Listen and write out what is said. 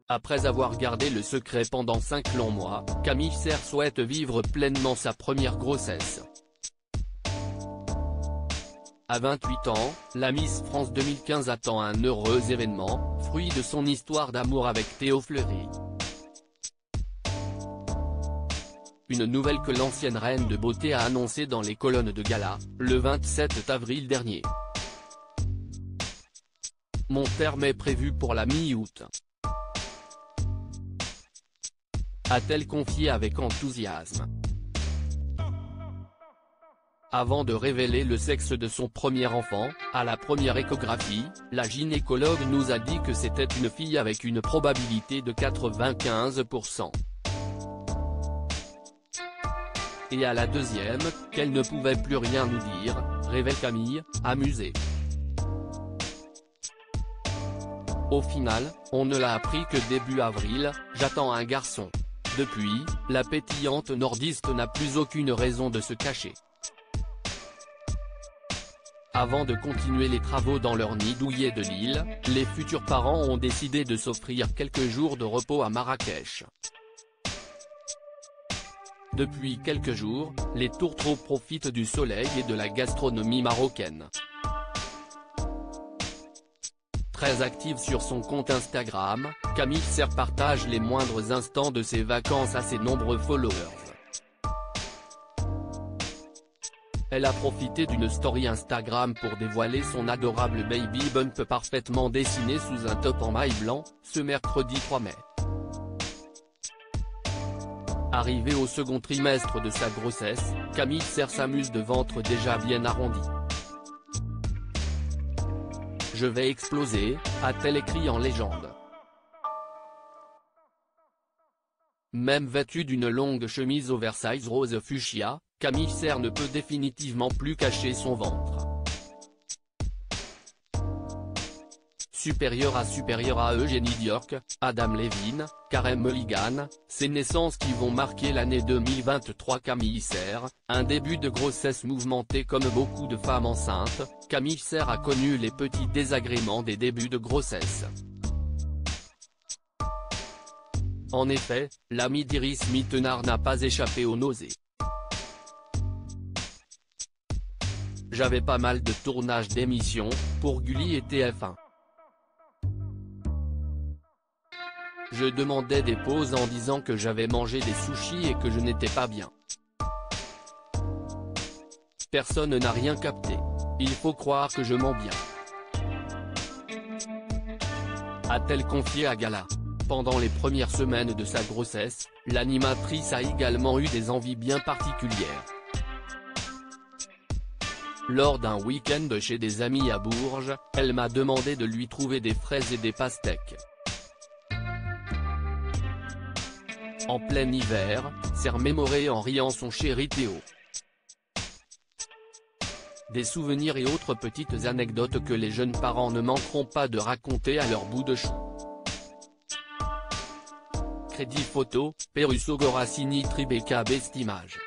Après avoir gardé le secret pendant 5 longs mois, Camille Serre souhaite vivre pleinement sa première grossesse. À 28 ans, la Miss France 2015 attend un heureux événement, fruit de son histoire d'amour avec Théo Fleury. Une nouvelle que l'ancienne reine de beauté a annoncée dans les colonnes de gala, le 27 avril dernier. Mon terme est prévu pour la mi-août, a-t-elle confié avec enthousiasme. Avant de révéler le sexe de son premier enfant, à la première échographie, la gynécologue nous a dit que c'était une fille avec une probabilité de 95%. Et à la deuxième, qu'elle ne pouvait plus rien nous dire, révèle Camille, amusée. Au final, on ne l'a appris que début avril, j'attends un garçon. Depuis, la pétillante nordiste n'a plus aucune raison de se cacher. Avant de continuer les travaux dans leur nid douillet de Lille, les futurs parents ont décidé de s'offrir quelques jours de repos à Marrakech. Depuis quelques jours, les tourtereaux profitent du soleil et de la gastronomie marocaine. Très active sur son compte Instagram, Camille Serre partage les moindres instants de ses vacances à ses nombreux followers. Elle a profité d'une story Instagram pour dévoiler son adorable baby bump parfaitement dessiné sous un top en maille blanc, ce mercredi 3 mai. Arrivée au second trimestre de sa grossesse, Camille Serre s'amuse de ventre déjà bien arrondi. Je vais exploser, a-t-elle écrit en légende. Même vêtue d'une longue chemise oversize rose fuchsia, Camille Serre ne peut définitivement plus cacher son ventre. Supérieure à Eugénie Diorc, Adam Levine, Karen Mulligan, ces naissances qui vont marquer l'année 2023. Camille Serre, un début de grossesse mouvementé comme beaucoup de femmes enceintes, Camille Serre a connu les petits désagréments des débuts de grossesse. En effet, l'amie d'Iris Mittenard n'a pas échappé aux nausées. J'avais pas mal de tournages d'émissions, pour Gulli et TF1. Je demandais des pauses en disant que j'avais mangé des sushis et que je n'étais pas bien. Personne n'a rien capté. Il faut croire que je mens bien, a-t-elle confié à Gala. Pendant les premières semaines de sa grossesse, l'animatrice a également eu des envies bien particulières. Lors d'un week-end chez des amis à Bourges, elle m'a demandé de lui trouver des fraises et des pastèques. En plein hiver, Serre mémorait en riant son chéri Théo. Des souvenirs et autres petites anecdotes que les jeunes parents ne manqueront pas de raconter à leur bout de chou. Crédit photo, Peruso Gorassini Tribeca Bestimage.